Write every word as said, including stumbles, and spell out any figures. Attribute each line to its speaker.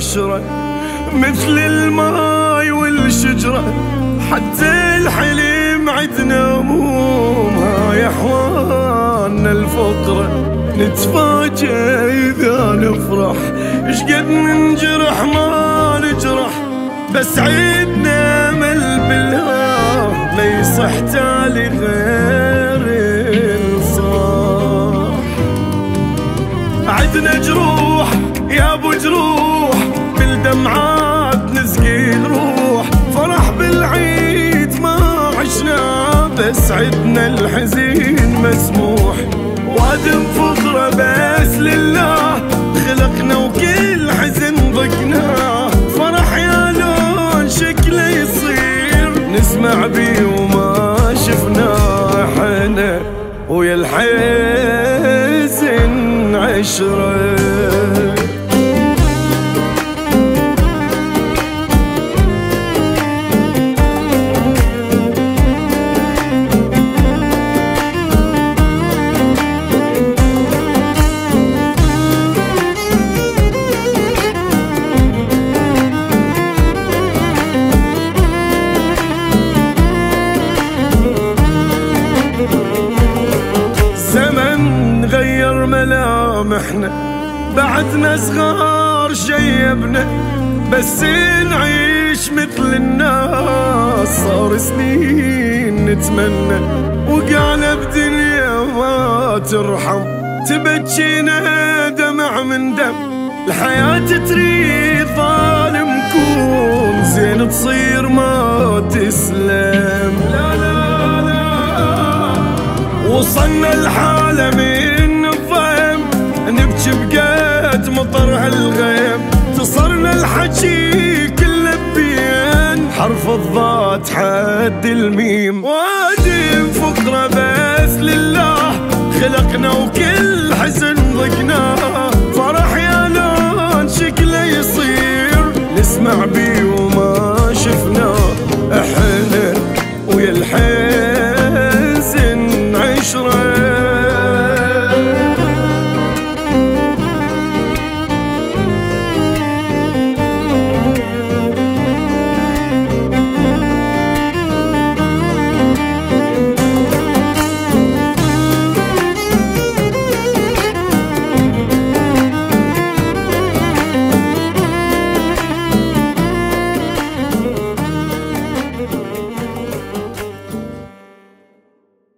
Speaker 1: عشرة مثل الماي والشجرة، حتى الحليم عدنا هموم. هاي احوالنا الفقرة نتفاجأ إذا نفرح، اشقد ننجرح ما نجرح، بس عيدنا امل بالله ما يصح تالي غير الصاح. عدنا جروح يا ابو جروح، بالدمعات نسقي الروح، فرح بالعيد ما عشنا، بس عدنا الحزين مسموح. وادم فقرة بس لله خلقنا وكل حزن ضقناه، فرح يا لون شكله يصير نسمع بيه وما شفناه احنا، ويا الحزن عشرة. غير ملامحنا بعدنا صغار شيبنا، بس نعيش مثل الناس. صار سنين نتمنى وقعنا بدنيا ما ترحم، تبجينا دمع من دم. الحياة تريد ظالم كون زين تصير ما تسلم. لا لا لا وصلنا الحالة من الضيم، نبكي بقد مطر هالغيم. تصرنا الحكي كله بين حرف الضاد حد الميم. وادم فقرة بس لله خلقنا وكل حزن ضقناه، فرح يا لون شكله يصير نسمع بيه